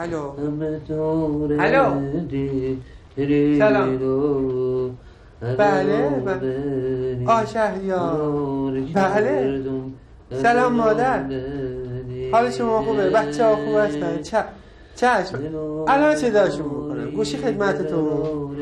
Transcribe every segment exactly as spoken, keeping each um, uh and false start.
الو الو سلام. بله بله. آه شهریار. بله. سلام مادر. حال شما خوبه؟ بچه ها خوب هستن؟ چ... چشم الان صداشون میکنم. گوشی خدمتتون.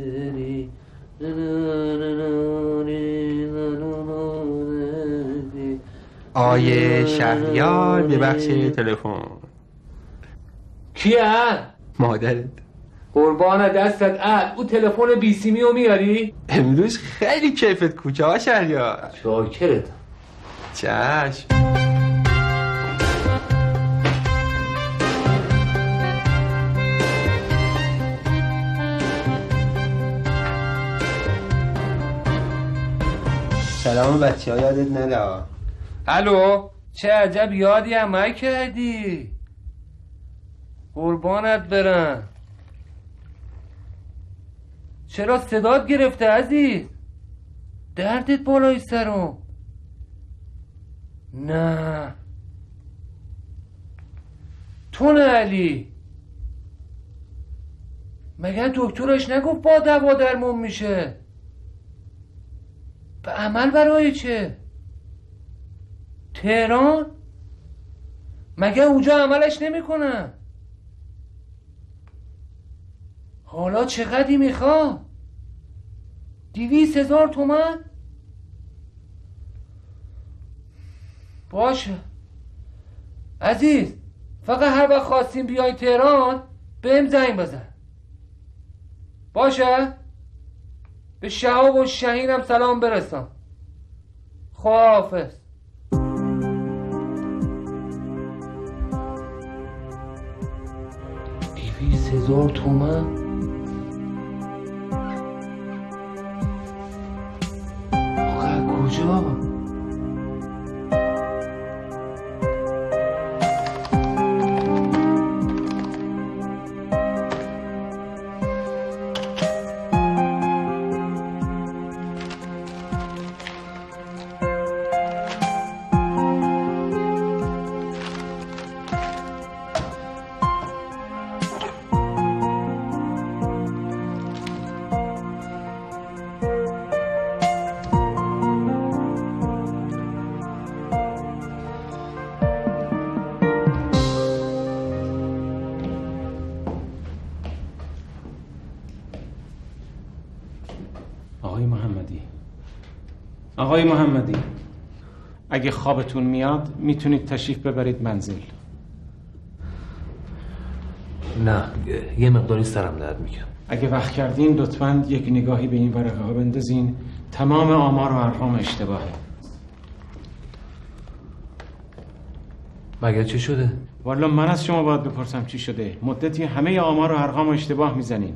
آیه شهریار ببخشید تلفن. کیه؟ مادرت. قربان دستت. اه او تلفن بی سیمی رو میاری؟ امروز خیلی کیفت کوچه ها شهریار. شاکرت. چشم. سلام بچه ها یادت نده. الو چه عجب یادی هم کردی. قربانت برم. چرا صدات گرفته عزیز؟ دردت بالای سرم؟ نه تو نه علی، مگه دکترش نگفت با دوا درمون میشه؟ به عمل برای چه؟ تهران؟ مگه اونجا عملش نمیکنن؟ حالا چقدری میخواد؟ دیویس هزار تومن؟ باشه عزیز، فقط هر وقت خواستیم بیای تهران بهم زنگ بزن. باشه؟ به شهاب و شهینم سلام برسان. خداحافظ. دیویس هزار تومن؟ آخه کجا؟ آقای محمدی آقای محمدی اگه خوابتون میاد میتونید تشریف ببرید منزل. نه یه مقداری سرم درد میکنه. اگه وقت کردین لطفاً یک نگاهی به این ورقه ها بندازین. تمام آمار و ارقام اشتباهه. مگه چی شده؟ والا من از شما باید بپرسم چی شده. مدتی همه آمار و ارقام اشتباه میزنین.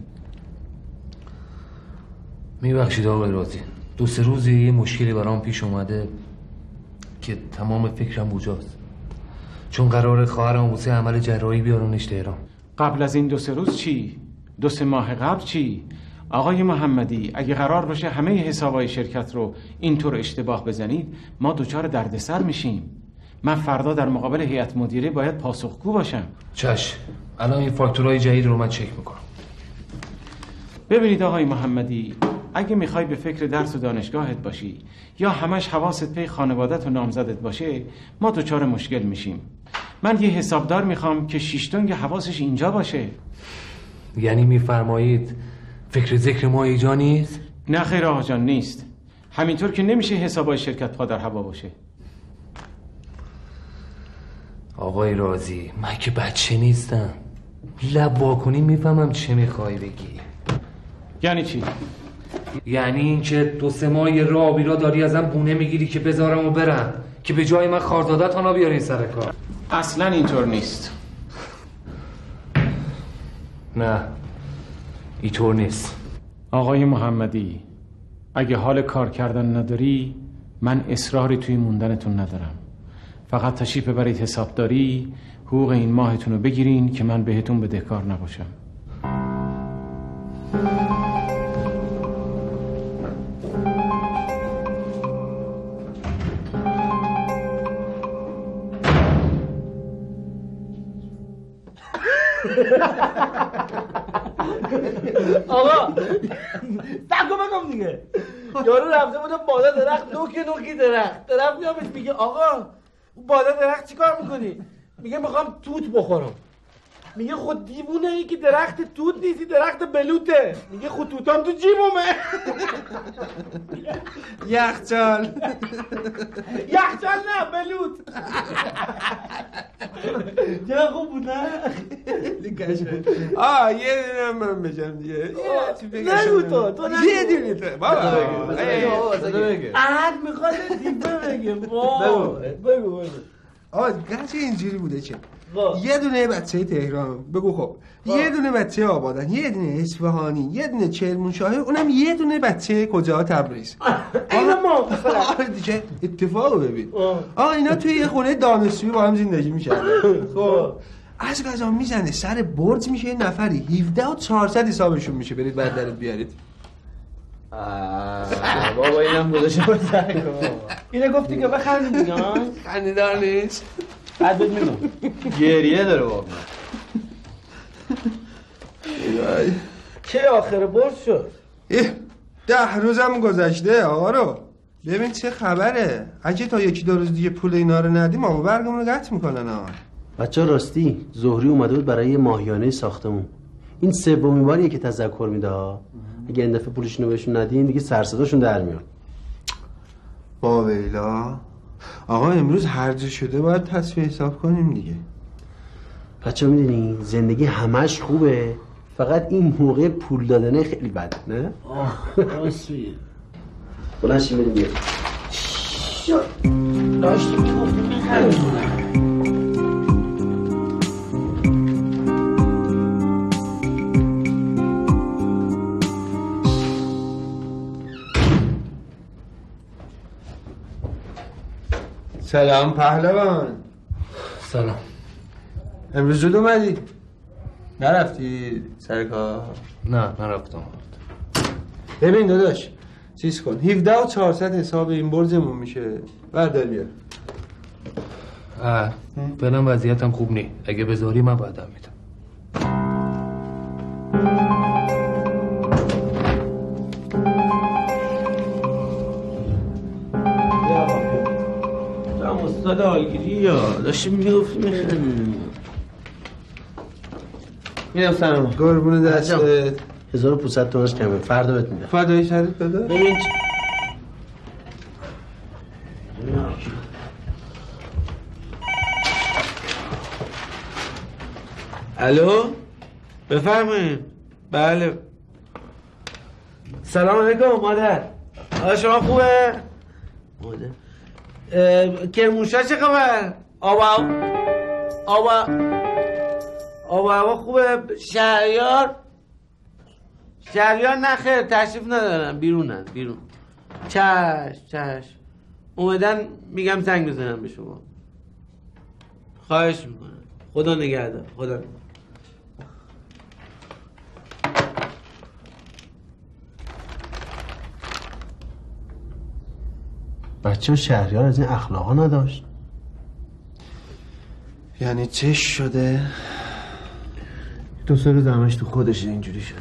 میبخشید آقای رازی، دو سه روزی یه مشکلی برام پیش اومده که تمام فکرم اونجاست، چون قراره خواهرم واسه عمل جراحی بیارونش تهران. قبل از این دو سه روز چی؟ دو سه ماه قبل چی؟ آقای محمدی اگه قرار باشه همه حسابای شرکت رو اینطور اشتباه بزنید ما دوچار دردسر میشیم. من فردا در مقابل هیئت مدیره باید پاسخگو باشم. چشم، الان این فاکتورهای جدید رو من چک میکنم. ببینید آقای محمدی، اگه میخوای به فکر درس و دانشگاهت باشی یا همش حواست پی خانوادت و نامزدت باشه ما دوچار مشکل میشیم. من یه حسابدار میخوام که شیشتونگ حواسش اینجا باشه. یعنی میفرمایید فکر ذکر ما اینجا نیست؟ نه خیر آقا جان نیست. همینطور که نمیشه حسابای شرکت پا در هوا باشه. آقای رازی من که بچه نیستم، لب واکنی میفهمم چه میخوای بگی. یعنی چی؟ یعنی این که دو سه ماه راه آبی را داری ازم بونه میگیری که بذارم و برم که به جای من خارزادت هانا بیارین سر کار. اصلا اینطور نیست. نه اینطور نیست. آقای محمدی اگه حال کار کردن نداری من اصراری توی موندنتون ندارم. فقط تشریف ببرید حسابداری، حقوق این ماهتون رو بگیرین که من بهتون بدهکار نباشم. آقا تکو بگم دیگه. یارو رفته بوده بالا درخت، نوکی نوکی درخت. طرف میاد بهش میگه آقا بالا درخت چیکار میکنی؟ میگه میخوام توت بخورم. میگه خود دیوونه ای که درخت توت نیستی، درخت بلوته. میگه خود توتام تو جیبومه. یخچال. یخچال نه، بلوت. چرا خوب بود نه؟ آه یه دونه هم من بشم دیگه. نگو تو تو نگو. یه دونه تو بابا احد میخواد دیگه بگه. بگو بگو بگو. آه گرچه اینجوری بوده چه یه دونه بچه تهران بگو خب با. یه دونه بچه آبادان، یه دونه اصفهانی، یه دونه کرمانشاه، اونم یه دونه بچه کجا؟ تبریز. اینا ما آره دیگه اتفاقو ببین. آقا اینا توی یه خونه دانشجویی با هم زندگی می‌کردن. خب از قضا میزنه سر برج میشه یه نفری هفده و چهارصد حسابشون میشه، برید بعد درت بیارید. بابا اینم گذاشته بود سر کن. اینو گفتی که بخندیم دیگه. خندیدار نیست. بعد بهت میگم گریه داره واقعا. چه آخر برج شد؟ ده روزم گذشته آقا رو. ببین چه خبره. اگه تا یکی دو روز دیگه پول اینا رو ندیم ما برگمون رو قطع میکنن ها. بچه راستی زهری اومده بود برای ماهیانه ساختمون. این سومین باریه که تذکر میده. اگه این دفعه پولشونو بهشون ندین دیگه سر صداشون در میاد. با ویلا آقا امروز هرج شده باید تصفیه حساب کنیم دیگه. بچه میدونی زندگی همش خوبه، فقط این موقع پول دادنه خیلی بده نه؟ آه راستیه. بلند شیم بریم بیاریم. داشتی میگفتی میخریم. سلام پهلوان. سلام. امروز زود اومدی؟ نرفتی سر کار؟ نه نرفتم. ببین داداش چیز کن هفده و چهارصد حساب این برجمون میشه، بردار بیار. اه فعلا وضعیتم خوب نی، اگه بذاری من بعدم میدم. استاد آلگیری یا داشتی میگفتی میخوام میدم سلام قربون دستت. هزار و پونصد تومنش کمه، فردا بهت میدم. فدای سرت دادا. ببین الو بفرمایید. بله سلام علیکم مادر. حالا شما خوبه؟ مادر کرمانشاه چه خبر؟ آبا آبا آبا آبا خوبه؟ شهریار شهریار نخیر تشریف ندارم، بیرونن بیرون. چش چش اومدن میگم زنگ بزنم به شما. خواهش میکنم. خدا نگهدار. خدا نگهدار. بچه شهریار از این اخلاقا نداشت. یعنی چش شده؟ دو سه روز همش تو خودش اینجوری شده.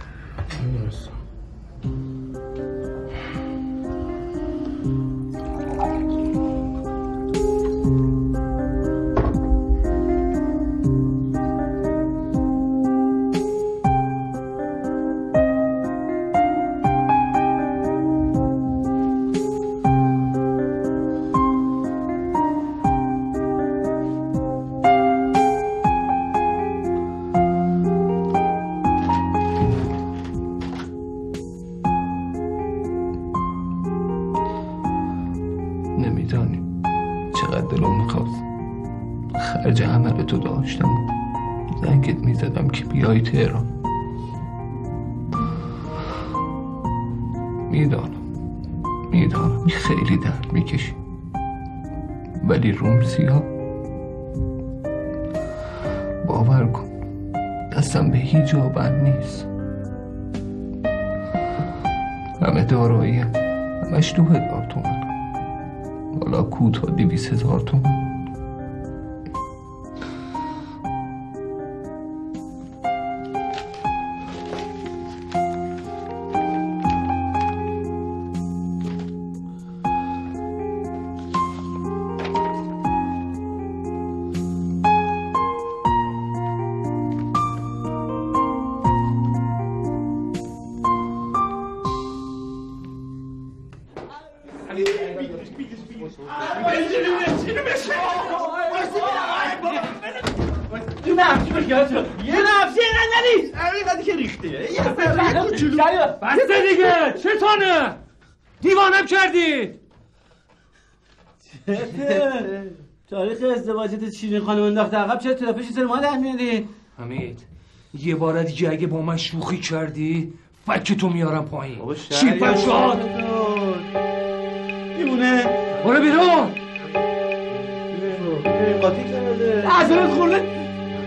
نمیدانی چقدر دلم میخواست خرج همه به تو داشتم، زنگت میزدم که بیای تهران. میدانم میدانم خیلی درد میکشی، ولی روم سیاه. باور کن دستم به هیچ جا بند نیست. همه داراییم همش دو هزار تومن، حالا کوتا دویست هزار تومن. بنزینو بشه یه نفسی بگه تو یه نفسی اینقدر نیست اینقدر که ریخته یه کوچولو بسته دیگه چتانه دیوانم کردید تاریخ ازدواجت شیرین خانم انداخته عقب چرا ترافیش سر ما در میادی؟ حمید یه بار دیگه اگه با من شوخی کردی فکتو میارم پایین شیپن شاد میمونه برو بیرون قاطی کرده عجلت خورده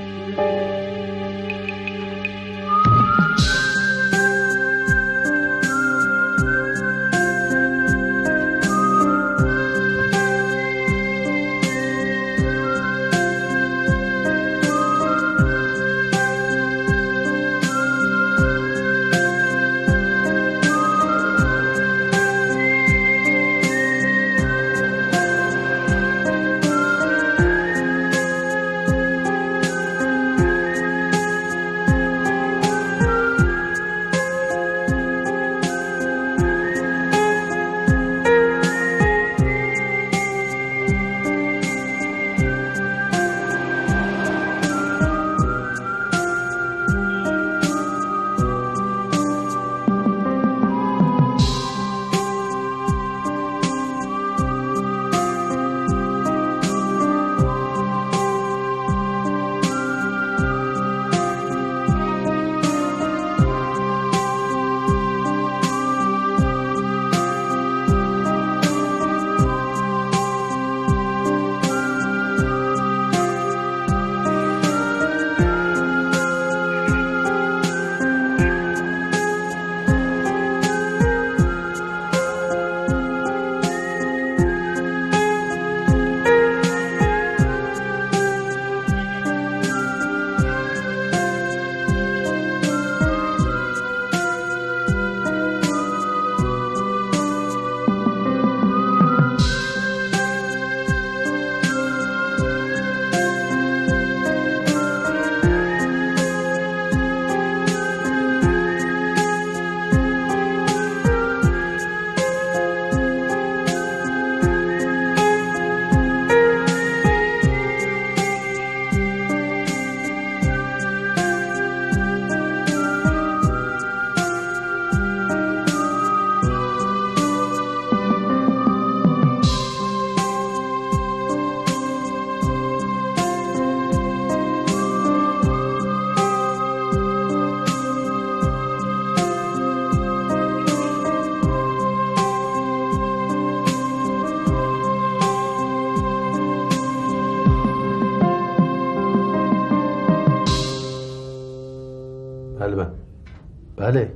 بله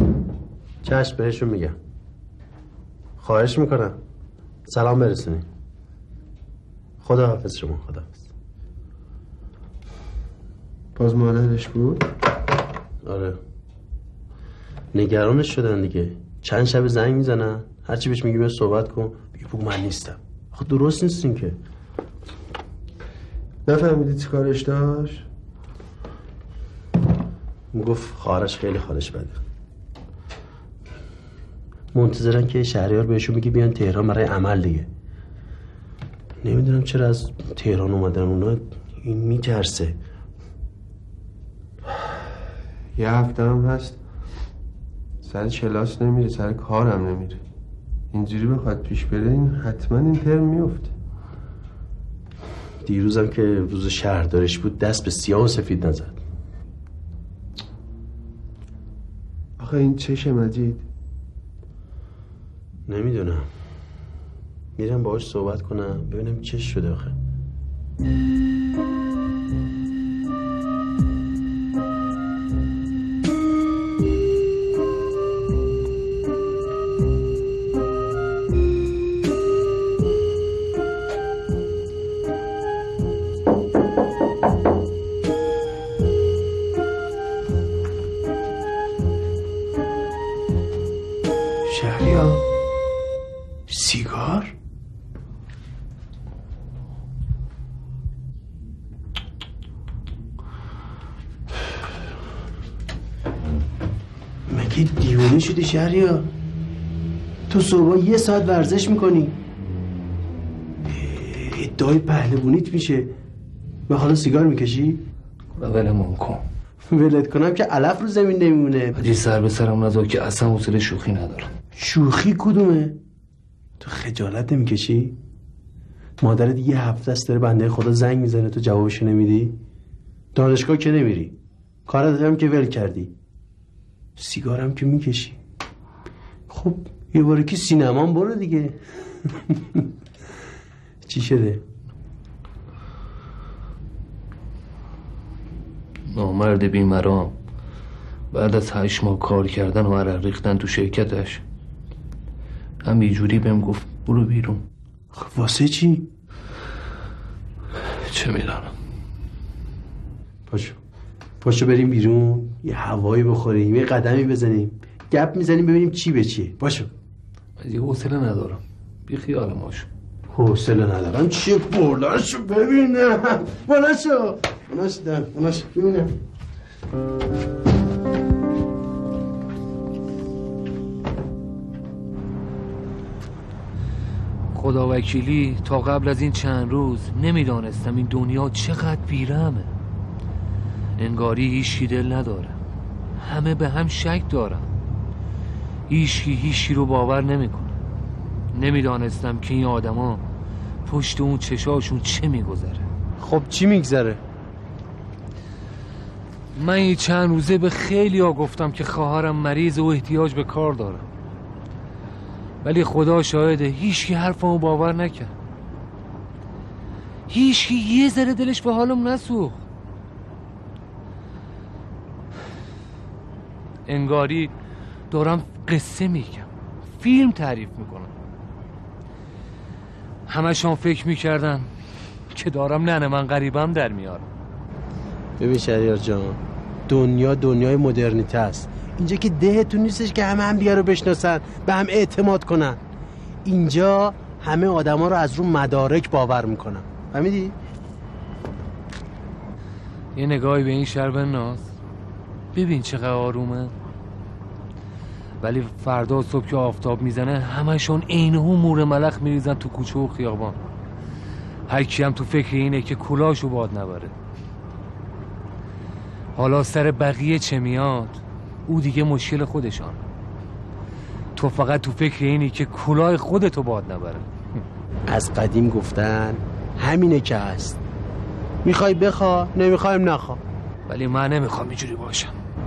چشم بهشون میگم خواهش میکنم سلام برسونی خدا حافظ شما خدا حافظ باز مادرش بود؟ آره نگرانش شدن دیگه چند شب زنگ میزنن هرچی بهش میگیم صحبت کن بگی بگو من نیستم خب درست نیستین که نفهمیدی چی کارش داشت؟ میگفت خواهرش خیلی حالش بده منتظرن که شهریار بهشون میگه بیان تهران برای عمل دیگه نمیدونم چرا از تهران اومدن اونا این میترسه یه هفته هم هست سر کلاس نمیره سر کارم نمیره اینجوری بخواد پیش بره این حتما این ترم میفته دیروزم که روز شهردارش بود دست به سیاه و سفید نزد آخه این چشه مجید؟ نمیدونم میرم باهاش صحبت کنم ببینم چش شده آخه سیگار؟ مگه دیوانه شدی شهریار؟ تو صبح یه ساعت ورزش میکنی ادعای پهلوانیت میشه. و حالا سیگار میکشی؟ ولمون کن. ولت کنم که علف رو زمین نمیمونه. حاجی سر به سرم نذار که اصلا حوصله شوخی ندارم. شوخی کدومه؟ تو خجالت نمیکشی؟ مادرت یه هفته است داره بنده خدا زنگ میزنه تو جوابشو نمیدی؟ دانشگاه که نمیری، کارت هم که ول کردی، سیگارم که میکشی. خب یه باره که سینمان برو دیگه. چی شده؟ نامرد بیمرام بعد از هشت ماه کار کردن و عرق ریختن تو شرکتش همینجوری بهم گفت برو بیرون. خب واسه چی؟ چه میدانم. پاشو پاشو بریم بیرون، یه هوایی بخوریم، یه قدمی بزنیم، گپ میزنیم ببینیم چی به چیه. پاشو. یه حوصله ندارم، بی خیال ماشو. حوصله ندارم چیه؟ بلاشو ببینم. بلاشو بلاشو دم بلاشو ببینم. خدا وکیلی تا قبل از این چند روز نمیدانستم این دنیا چقدر بیرحمه. انگاری هیچی دل نداره، همه به هم شک دارن، هیچی هیچی رو باور نمیکنه. نمیدانستم که این آدما پشت اون چشاشون چه میگذره. خب چی میگذره؟ من این چند روزه به خیلی ها گفتم که خواهرم مریض و احتیاج به کار داره، ولی خدا شاهده هیچکی حرفمو باور نکرد. هیچکی یه ذره دلش به حالم نسوخت. انگاری دارم قصه میگم، فیلم تعریف میکنم. همشان فکر میکردن که دارم ننه من غریبم در میارم. ببین شهریار جان، دنیا دنیای مدرنیته است. اینجا که دهتون نیستش که همه هم دیگه رو بشناسن، به هم اعتماد کنن. اینجا همه آدما رو از رو مدارک باور میکنن. فهمیدی؟ یه نگاهی به این شهر بنداز، ببین چقدر آرومه. ولی فردا صبح که آفتاب میزنه همشون عینه‌هو مور ملخ میریزن تو کوچه و خیابان. هر کی هم تو فکر اینه که کلاشو باد نبره. حالا سر بقیه چه میاد او دیگه مشکل خودشان. تو فقط تو فکر اینی که کلاه خودتو باد نبره. از قدیم گفتن همینه که هست، میخوای بخوا، نمیخوایم نخوا. ولی من نمیخوام اینجوری باشم.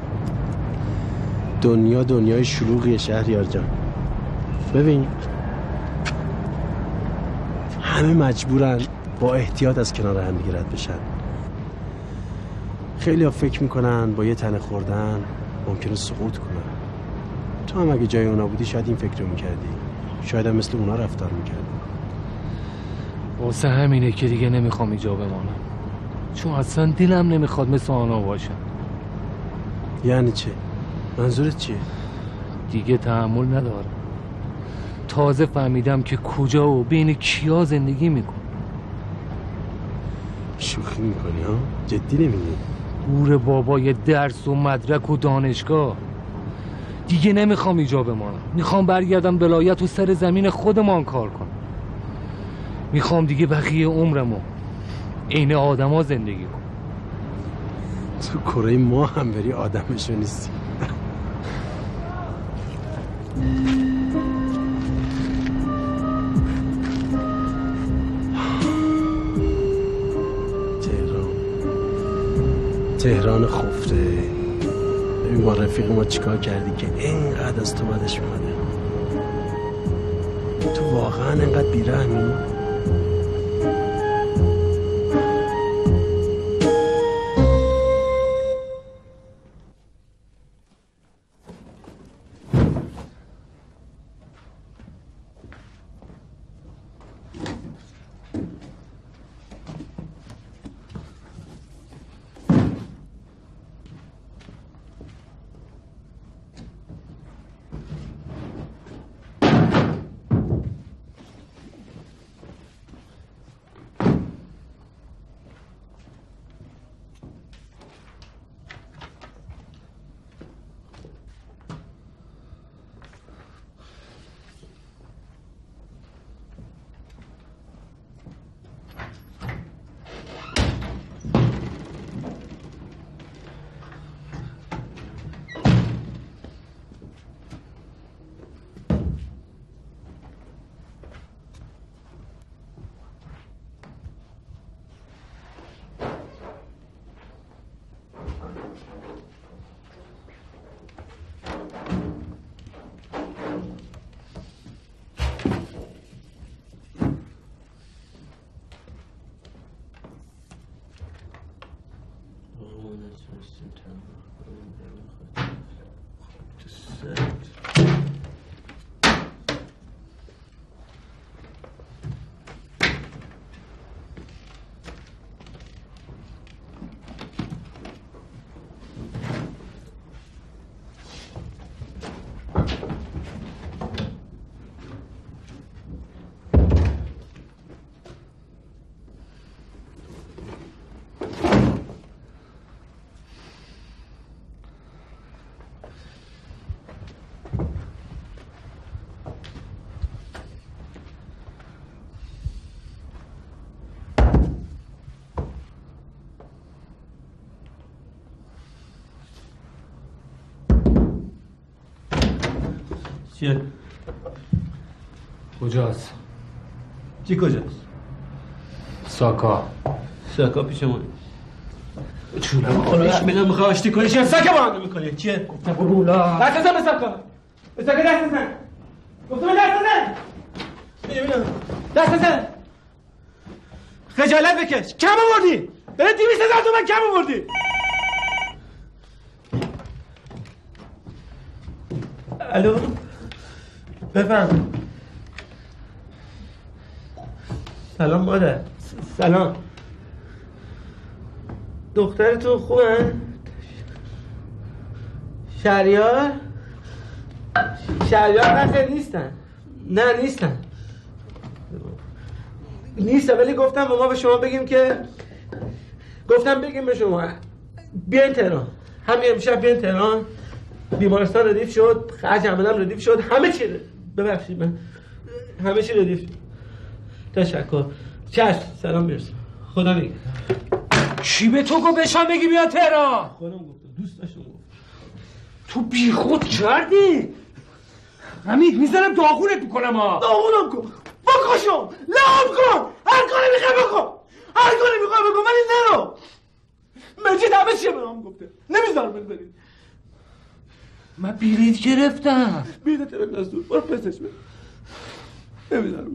دنیا دنیای شلوغیه شهریار جان. ببین همه مجبورن با احتیاط از کنار هم دیگه رد بشن. خیلی ها فکر میکنن با یه تنه خوردن ممکنه سقوط کنن. تو هم اگه جای اونا بودی شاید این فکر رو میکردی، شاید هم مثل اونا رفتار میکردی. واسه همینه که دیگه نمیخوام اینجا بمانم، چون اصلا دلم نمیخواد مثل آنها باشم. یعنی چه؟ منظورت چیه؟ دیگه تحمل ندارم. تازه فهمیدم که کجا و بین کیا زندگی میکنم. شوخی میکنی ها؟ جدی نمیگی؟ گور بابای درس و مدرک و دانشگاه. دیگه نمیخوام اینجا بمانم، میخوام برگردم ولایت و سر زمین خودمان کار کنم. میخوام دیگه بقیه عمرمو عین آدما زندگی کنم. تو کره ما هم بری آدمشو نیستی. تهران تهران خفته. ببین با رفیق ما چیکار کردی که اینقدر از تو بدش میاد. تو واقعا اینقدر بیرحمی؟ چیه؟ کجاست؟ چی کجاست؟ ساکا ساکا پیش ما چونم آرش میدم میخواه آشتی کنی چیه؟ ساکا با هم میکنی چیه؟ گفتم برولا دست بزن به ساکا به ساکا دست بزن گفتم دست بزن ببینم دست بزن خجالت بکش کم آوردی بره دویست هزار تومن کم آوردی الو بفهم سلام مادر سلام دخترتون خوبه؟ شهریار؟ شهریار نه خیلی نیستن نه نیستن نیستن ولی گفتم به ما به شما بگیم که گفتم بگیم به شما بیاین تهران همین امشب بیاین تهران بیمارستان ردیف شد خرج عملم ردیف شد همه چی ببخشید من همه چی ردیف شد تشکر چشم سلام برسون خدا نگهدار چی به تو گفت بشم بگی بیا تهران خودم گفتم دوست داشتم گفت تو بی خود کردی حمید میزنم داغونت میکنم ها داغونم کن بکشم لعاب کن هر کاری میخوای بکن هر کاری میخوای بکن ولی نرو مجید همه چیه به هم گفته نمیذار من بریم من بیلیت گرفتم بیلیت رو از دور برو پسش بر نمیذارم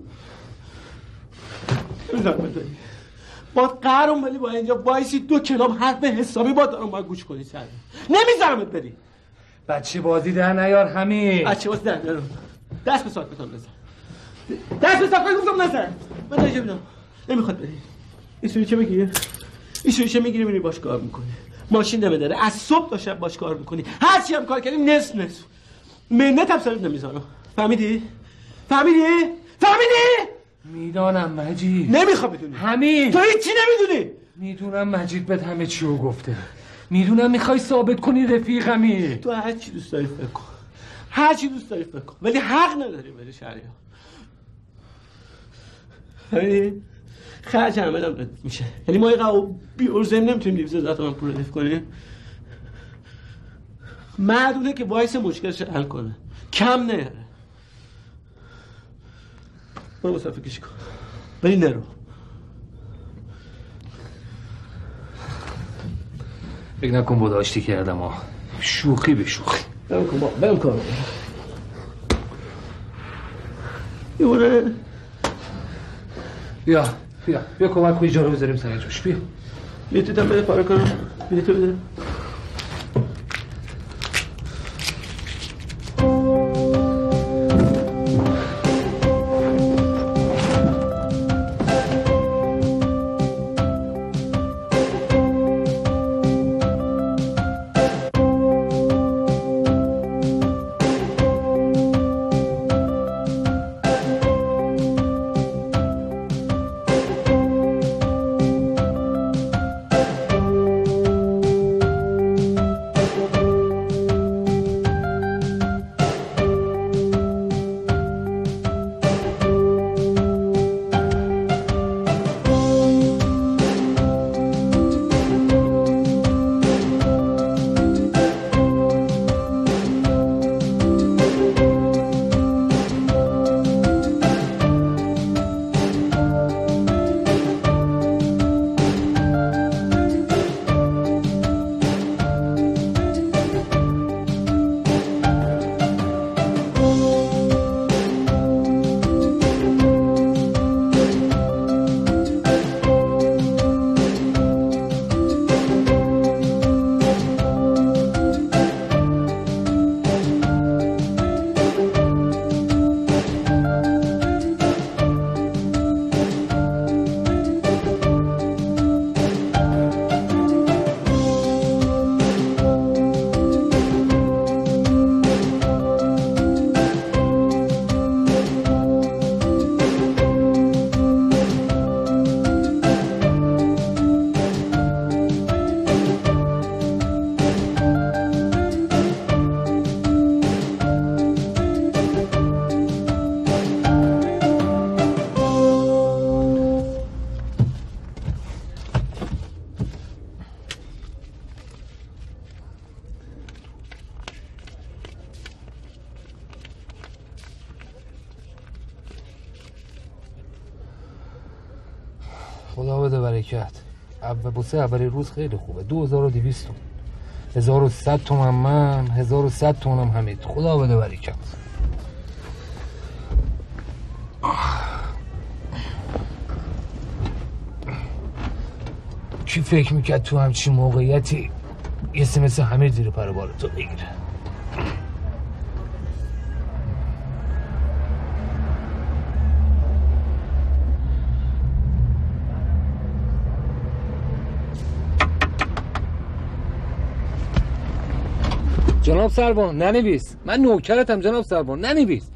نمیذارم بزنی باید قهرم ولی با اینجا وایسی دو کلاب حرف حسابی با دارم باید گوش کنی سر نمیذارمت بری بچه بازی در نیار همین بچه بازی در نیارم دست به ساک بتان بزن دست به ساک گفتم نزن من نجا بیدم نمیخواد بری این سوری چه بگیری؟ این سوری چه میگیری میری باش کار میکنی ماشین نمه داره از صبح تا شب باش کار میکنی هرچی هم کار کردیم نصف نصف منت هم سرت نمیذارم فهمیدی؟ فهمیدی؟ فهمیدی؟ میدانم مجید نمیخوام بدونی همین تو هیچی نمیدونی میدونم مجید بهت همه چیو گفته میدونم میخوای ثابت کنی رفیقمی تو هر چی دوست داری فکر کن هر چی دوست داری فکر کن ولی حق نداری بری شهریار فهمیدی؟ خرج عملم ردیف میشه یعنی ما یه بی ارزم نمیتونیم دیویز ذات من پول ردیف کنیم معدونه که باعث مشکلش حل کنه کم نیاره برو مسافه کشی کن ولی نرو فکر نکن با داشتی کردم ها شوخی به شوخی برم کن با برم کار یه بیا بیا بیا کمک کنی جا رو بذاریم سر جوش بیا بیا تو دم بده پاره کنم بیا تو بده خدا بده برکت. اول بوسه اولی روز خیلی خوبه. دو هزار و دویست تومن، هزار و صد تومن من، هزار و صد تومن هم حمید. خدا بده برکت. کی فکر میکرد تو همچین موقعیتی یه سه مثل حمید زیر پر بالتو بگیره؟ جناب سربان ننویس، من نوکرتم جناب سربان، ننویس.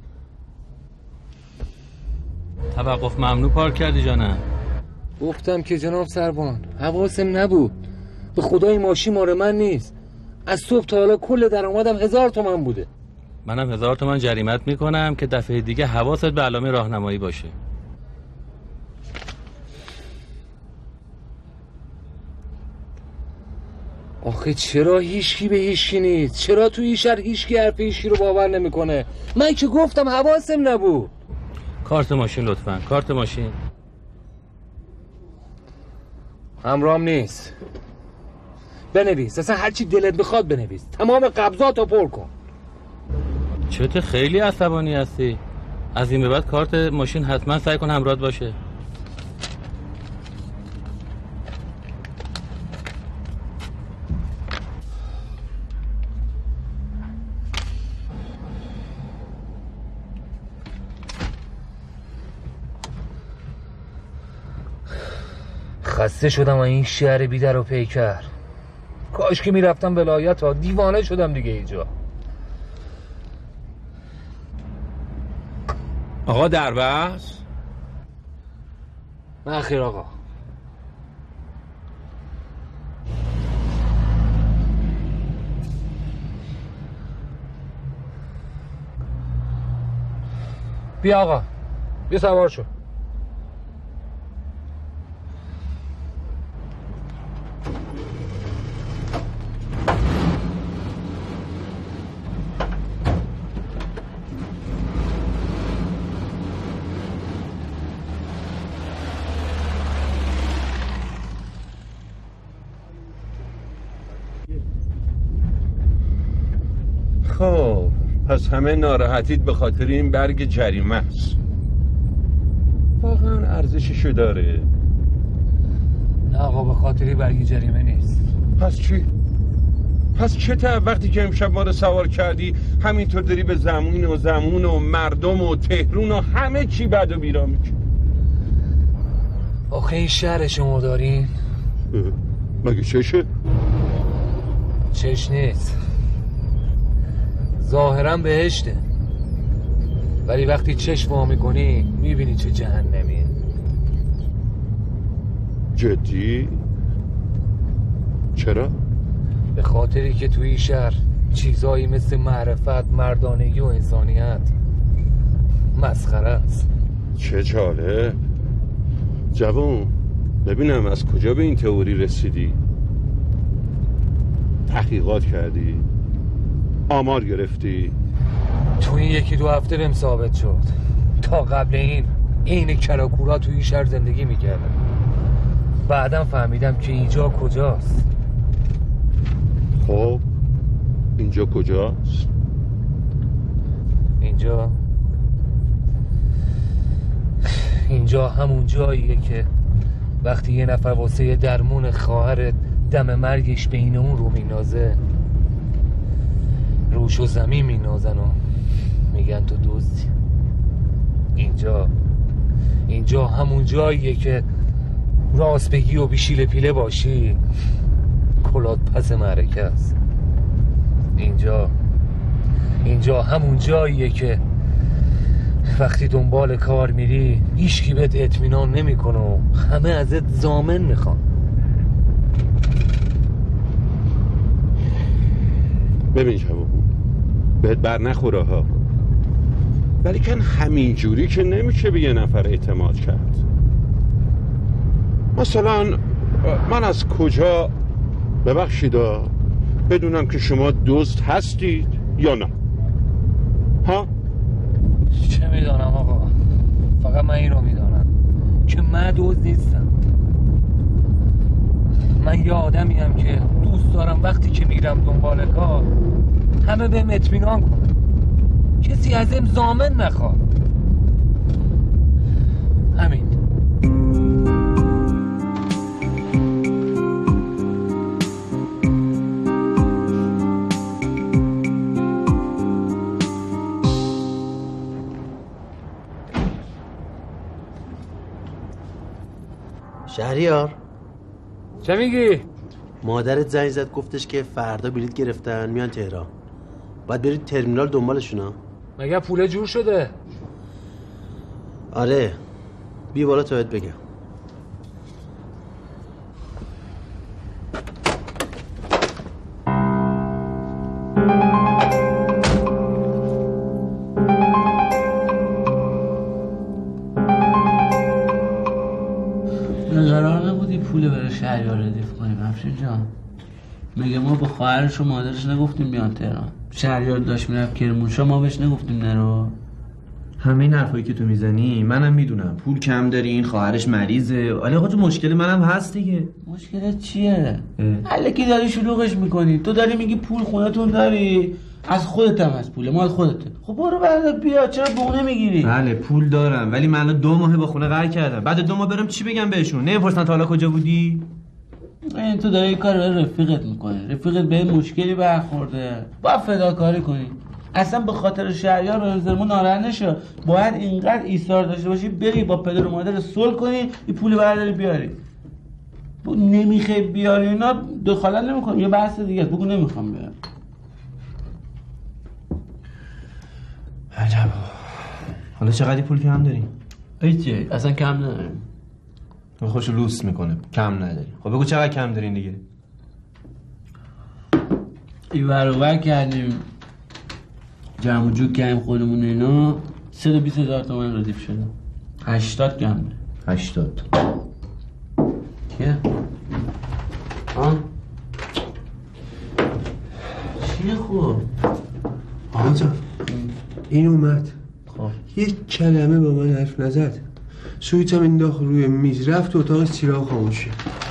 توقف ممنوع پارک کردی جانم. گفتم که جناب سربان حواسم نبود. به خدای ماشین مال من نیست. از صبح تا حالا کل درآمدم هزار تومن بوده. منم هزار تومن جریمت میکنم که دفعه دیگه حواست به علامه راهنمایی باشه. آخه چرا هیچکی به هیچکی نیست؟ چرا تو این شهر هیچکی حرف هیچکی رو باور نمیکنه؟ من که گفتم حواسم نبود. کارت ماشین لطفاً، کارت ماشین. همرام نیست. بنویس، اصلا هرچی دلت بخواد بنویس. تمام قبضاتو پر کن. چته خیلی عصبانی هستی؟ از این به بعد کارت ماشین حتما سعی کن همراهت باشه. خسته شدم از این شهر بیدر و پیکر. کاش که میرفتم ولایت ها. دیوانه شدم دیگه اینجا. آقا دربست؟ نه خیر آقا. بیا آقا، بیا سوار شو. خب پس همه ناراحتیت به خاطر این برگ جریمه است. واقعا ارزششو داره؟ نه آقا، به خاطری برگ جریمه نیست. پس چی؟ پس چته وقتی که امشب ما رو سوار کردی همینطور داری به زمین و زمون و مردم و تهرون و همه چی بد و بیرا میکنی؟ آخه این شهر شما دارین؟ مگه چشه؟ چش نیست، ظاهرا بهشته، ولی وقتی چشم وا میکنی میبینی چه جهنمیه. جدی؟ چرا؟ به خاطری که توی شهر چیزایی مثل معرفت، مردانگی و انسانیت مسخره است. چه جالب. جوان ببینم از کجا به این تئوری رسیدی؟ تحقیقات کردی؟ آمار گرفتی؟ تو این یکی دو هفته بهم ثابت شد. تا قبل این این کراکورا توی این شهر زندگی میکردن. بعدم فهمیدم که اینجا کجاست. خب اینجا کجاست؟ اینجا اینجا همون جاییه که وقتی یه نفر واسه درمون خواهرت دم مرگش بین اون رو مینازه، روش و زمین مینازن و میگن تو دزدی. اینجا اینجا همون جاییه که راست بگی و بیشیل پیله باشی کلات پس معرکه است. اینجا اینجا همون جاییه که وقتی دنبال کار میری هیچکی بهت اطمینان نمیکنه و همه ازت ضامن میخوان. ببین جواب بهت بر نخوره ها، ولی کن همین جوری که نمیشه به یه نفر اعتماد کرد. مثلا من از کجا ببخشیدا بدونم که شما دزد هستید یا نه؟ ها؟ چه میدانم آقا، فقط من این رو میدانم که من دزد نیستم. من یه آدمیم که دوست دارم وقتی که میرم دنبال کار همه بهم اطمینان کنن، کسی ازم ضامن نخواد. همین. شهریار چه میگی؟ مادرت زنگ زد گفتش که فردا بلیط گرفتن میان تهران، باید برید ترمینال دنبالشونا. مگه پول جور شده؟ آره بی بالا تا بهت بگم. قرار نبودی پول برای شهریار ردیف کنیم افشین جان؟ میگه ما به خواهرش و مادرش نگفتیم بیان تهران. شهریار داشت میرفت کرمانشاه، ما بهش نگفتیم نرو. همه این حرفایی که تو میزنی منم میدونم پول کم داری، این خواهرش مریضه، ولی آقا تو مشکل منم هست دیگه. مشکلت چیه؟ الکی داری شلوغش میکنی. تو داری میگی پول خونتون داری، از خودت هم از پول مال خودته. خب برو بعد بیا، چرا بونه میگیری؟ بله پول دارم ولی من الان دو ماه با خونه قرار کردم، بعد دو ماه برم چی بگم بهشون؟ نمیپرسن تا حالا کجا بودی؟ این تو داری کار رفیقت میکنی، رفیقت به مشکلی برخورده، باید فداکاری کنی. اصلا به خاطر شهریار به نظرمون ناراحت نشو، باید اینقدر ایثار داشته باشی بری با پدر و مادر صلح کنی، این پول برداری بیاری. نمیخوای بیاری اینا دخالت نمیکنم، یه بحث دیگه. بگو نمیخوام بیارم. عجب. حالا چقدر پول کم داری؟ هیچی، اصلا کم نداریم. خوش لوس میکنه کم نداری. خب بگو چقدر کم دارین دیگه. این ور کردیم جمع و جور کردیم خودمون اینا صد و بیست هزار تومن ردیف شده. هشتاد کم ده. هشتاد کیه؟ آه؟ چیه خوب؟ آقا جان این اومد خب یک کلمه با من حرف نزد، سویت هم انداخت روی میز، رفت اتاق چراغ خاموشه.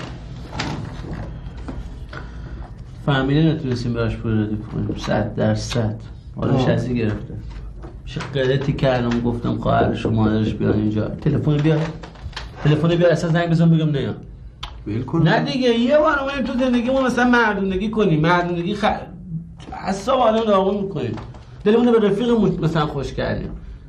فهمیده نتونستیم براش پول ردیف کنیم صد درصد. حالا شخصی گرفته چه غلطی کردم، گفتم خواهرش و مادرش بیان اینجا. تلفن بیار، تلفن بیار، اصلا زنگ بزن بگم نه ول کن. نه دیگه یه بار اومدیم تو زندگیمون مثلا مردونگی کنیم، مردونگی خ... اصلا آدم داغون میکنیم، دلمون به رفیقمون مثلا خوش کردیم.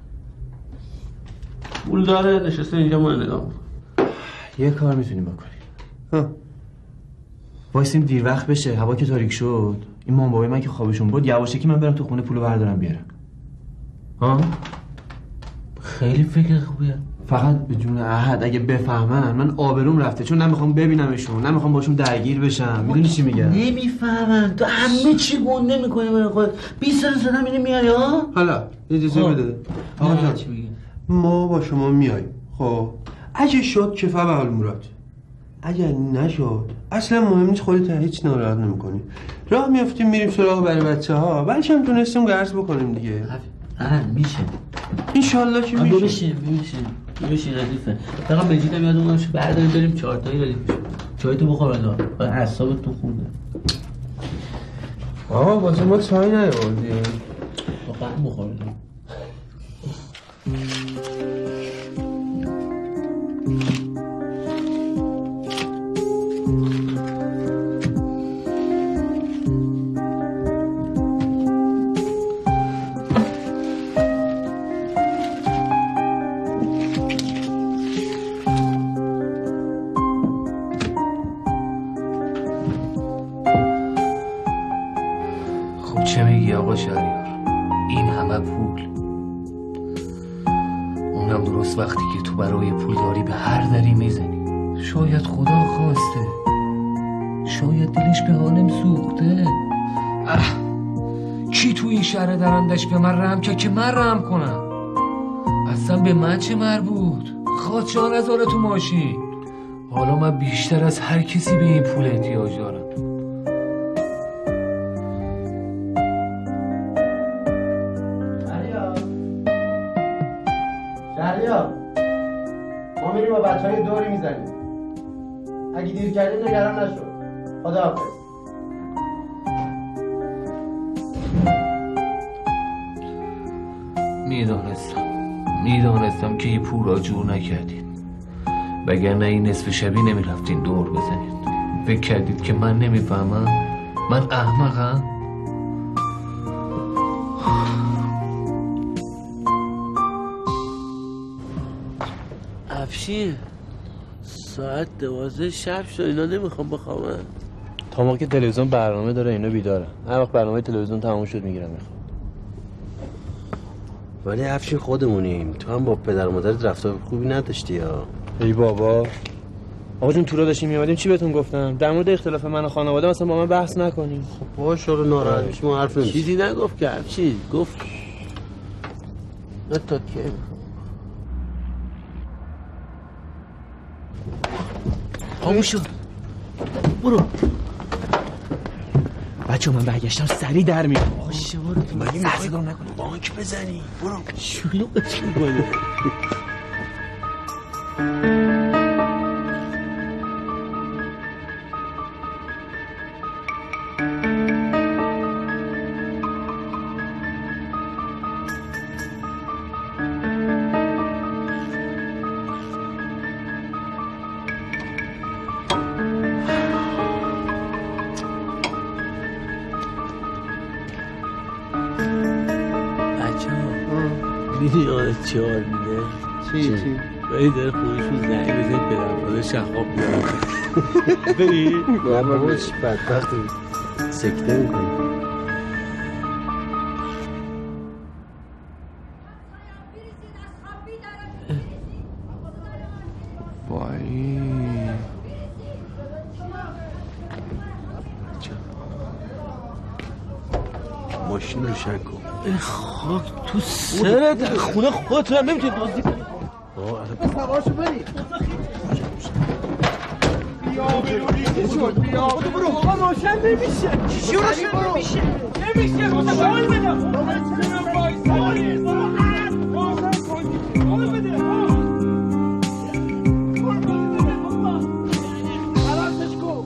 پول داره نشسته اینجا ما نگاه میکنیم. یه کار میتونیم بکنیم. وایسیم دیر وقت بشه، هوا که تاریک شد، این مام بابای من که خوابشون بود یواشکی من برم تو خونه پولو بردارم بیارم. ها؟ خیلی فکر خوبیه. فقط به جون احد اگه بفهمن من آبروم رفته، چون نمیخوام ببینمشون، نمیخوام باشون درگیر بشم. میدونی چی میگم؟ نمیفهمن. تو همه چی گنده میکنی برای خود. بیست سال زدم اینو میاری ها؟ حالا اجازه بده آقا جان، ما با شما میاییم. خب اگه شد که فبال مراد، اگر نشد اصلا مهم نیست، خودت هیچ ناراحت نمیکنی. راه میافتیم میریم سراغ برای بچه ها، بلکه هم تونستیم قرض بکنیم دیگه. آره میشه انشالله که میشه. میشه میشه میشه ردیفه. فقط بجیدم یادم نمیشه برداریم بریم چهار تایی ردیف بشه. چای تو بخور الان، اعصابت تو خورده. آقا واسه ما چای نیاوردی؟ واقعا بخوردیم. چه میگی آقا شهریار؟ این همه پول، اونم درست وقتی که تو برای پول داری به هر دری میزنی. شاید خدا خواسته، شاید دلش به حالم سوخته. اه کی تو این شهر درندش به من رحم که که من رحم کنم؟ اصلا به من چه مربوط؟ خواست جان نذاره تو ماشین. حالا من بیشتر از هر کسی به این پول احتیاج دارم. ما میریم با بچه یه دوری میزنیم. اگه دیر کردیم نگران نشو. خداحافظ. میدانستم میدانستم که این پول را جور نکردید، وگرنه این نصف شبی نمیرفتین دور بزنید. فکر کردید که من نمیفهمم؟ من احمقم؟ افشین ساعت دوازده شب شد، اینا نمیخوام بخوامن. تا موقع که تلویزیون برنامه داره اینا بیداره. هر وقت برنامه تلویزیون تموم شد میگیرم میخوام. ولی افشین خودمونیم، تو هم با پدر و مادرت رفتار خوبی نداشتی یا؟ ای بابا آقا جون تو را داشتیم میامدیم چی بهتون گفتم؟ در مورد اختلاف من و خانواده مثلا با من بحث نکنیم. خب باشه رو ناراحت میشم حرف نمیزنم. چیزی نگفت که افشین گفت نه تا که خاموش شد. برو بچه من برگشتم سریع در میام. آقا شما رو تو مگه میخوای بانک بزنی؟ برو شلوغش میکنه. دیدی آره چهار میده چی چی؟ بایی داره خودشون زنی بزن پدر مادر شخاب بیاره بری؟ باباش بدبخت سکته میکنی. وای ماشین روشن کن. خاک تو سرت خونه خودت رو هم نمیتونی دزدی کنی. سوارشو بری. بیا برو بیا برو آقا روشن نمیشه. چی روشن نمیشه؟ نمیشه روشن بده. من وایساری روشن کنی. آقا بده. خلاصش کن.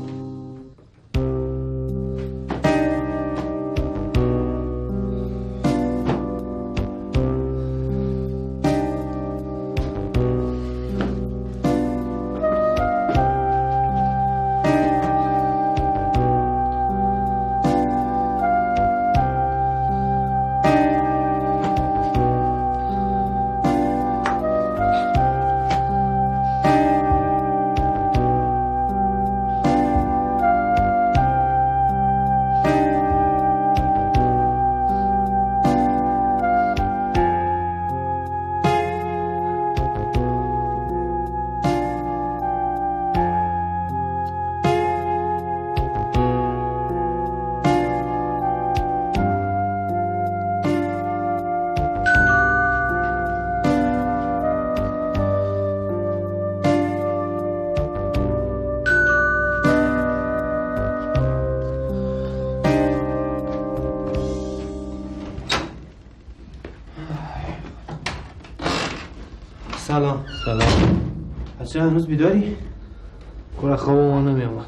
سلام سلام. بچه هنوز بیداری؟ کار خواب ما نمیامد.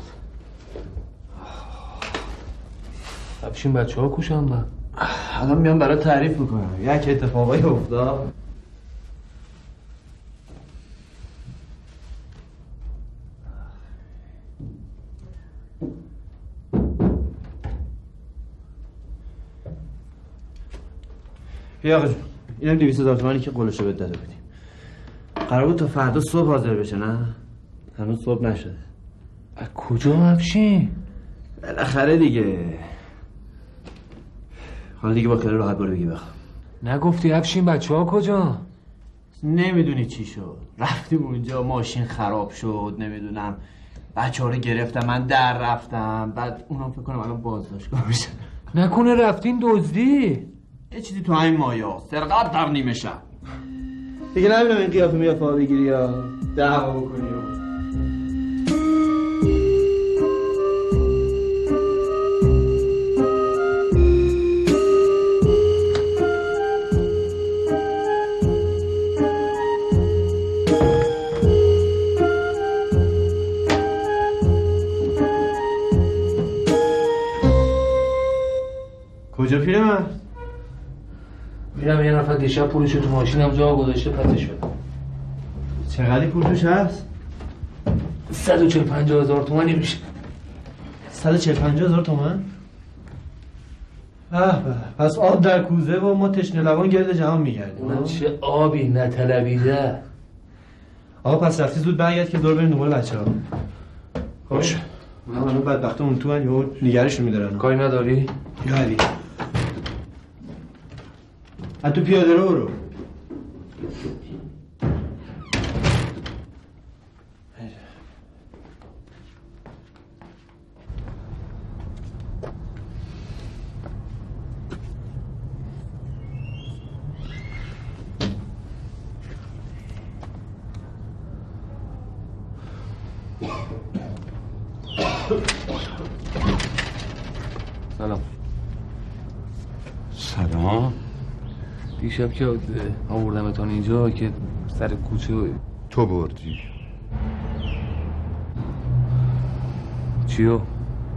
افشین بچه ها کشم من. الان میام برای تعریف میکنم. یک اتفاقایی افتاد. بیا آقا جون، اینم دویست هزار تومانی که قولشو بهت داده بودیم. قرار بود تا فردا صبح حاضر بشه نه؟ هنوز صبح نشده. از کجا افشین؟ بالاخره دیگه. حالا دیگه با خیال راحت برو بگی بخوام. نگفتی افشین بچه ها کجا؟ نمیدونی چی شد. رفتیم اونجا ماشین خراب شد، نمیدونم بچه ها رو گرفتم، من در رفتم، بعد اونم فکر کنم الان بازداشتگاه میشن. نکنه رفتین دزدی؟ یه چیزی تو همین مایا سرقت در نیمه شب. دیگه نبینم این قیافه میاد پا بگیری یا دعوا بکنی. کجا پیرم؟ میرم یه نفر دیشب پولشو تو ماشینم جا گذاشته پسش بدم. چقدر پول توش هست؟ صد و چهل پنجاه هزار تومانی میشه. صد و چهل پنجاه هزار تومن؟ اه پس آب در کوزه و ما تشنه لبان گرد جهان میگردیم. اونم چه آبی نطلبیده. آقا پس رفتی زود برگرد که دور بریم دنبال بچه‌ها. باشه. من الان بدبختمون تو ان یهو نگرشون می‌دارن. کاری نداری؟ یا علی. ا تو پیاده رو برو. سلام. سلام. دیشب که آوردمتان اینجا که سر کوچه تو بردی. چیو؟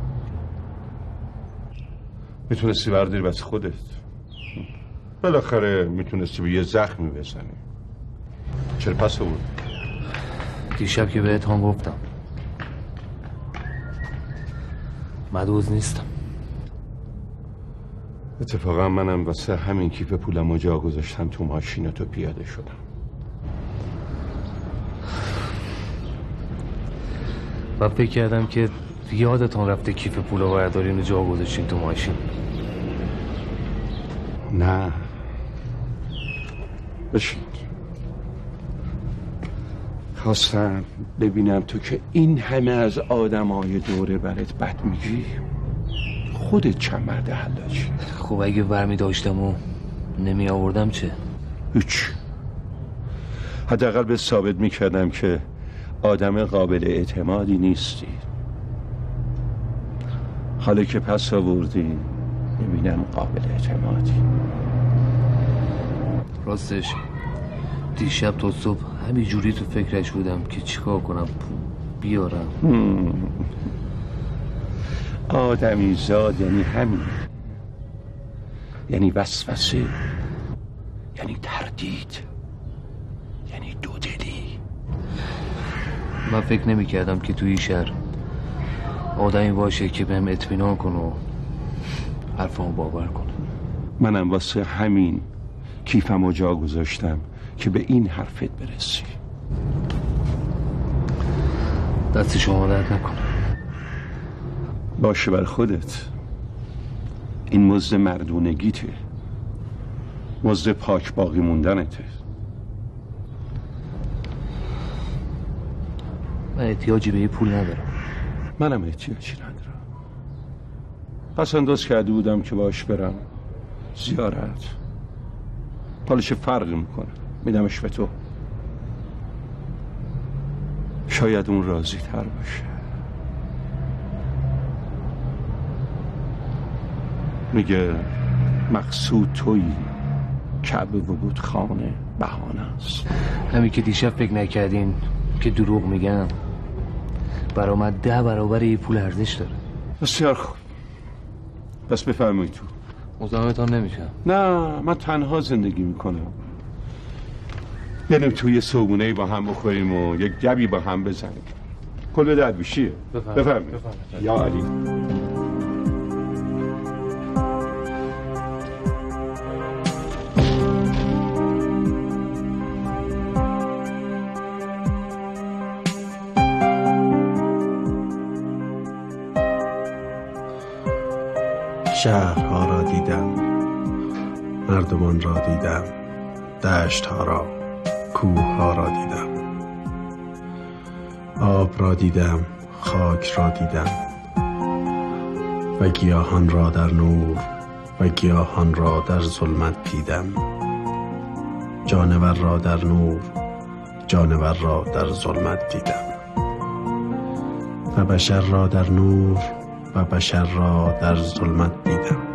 میتونستی برداری بس خودت. بالاخره میتونستی به یه زخمی بزنی. چرا پس رو بود؟ دیشب که بهتان گفتم مدوز نیستم. اتفاقا منم واسه همین کیف پولم جا گذاشتم تو ماشین تو پیاده شدم. و فکر کردم که یادتان رفته کیف پولا بردارین و جا گذاشتین تو ماشین. نه بشین. خواستم ببینم تو که این همه از آدمای دوره برات بد میگی خودت چند مرد حلاجی. خب اگه ورمی داشتم و نمی آوردم چه؟ هیچ. حداقل به ثابت میکردم که آدم قابل اعتمادی نیستی. حالا که پس آوردی میبینم قابل اعتمادی. راستش دیشب تا صبح همین جوری تو فکرش بودم که چیکار کنم بیارم. آدمی زاد یعنی همین، یعنی وسوسه، یعنی تردید، یعنی دودلی. من فکر نمی کردم که توی شهر آدمی باشه که بهم اطمینان کنه و حرفمو باور کنه. منم واسه همین کیفمو جا گذاشتم که به این حرفت برسی. دست شما درد نکنه. باشه بر خودت. این مزد مردونگیته، مزد پاک باقی موندنته. من احتیاجی به یه پول ندارم. منم احتیاجی ندارم. پس انداز کرده بودم که باش برم زیارت. حالا چه فرقی میکنه؟ میدمش به تو. شاید اون راضی تر باشه. میگه مقصود تویی، کعبه و بود خانه بهانه است. همین که دیشب فکر نکردین که دروغ میگم برا من ده برابر یه پول ارزش داره. بسیار خوب. پس بفرمایید تو. مزاحمتان نمیشم. نه من تنها زندگی میکنم. بریم توی صبحونه با هم بخوریم و یک گبی با هم بزنیم. کل درویشیه. بفرمایید. یا علی. شهرها را دیدم، مردمان را دیدم، دشتها را، کوهها را دیدم، آب را دیدم، خاک را دیدم و گیاهان را در نور و گیاهان را در ظلمت دیدم. جانور را در نور، جانور را در ظلمت دیدم و بشر را در نور و بشر را در ظلمت دیدم.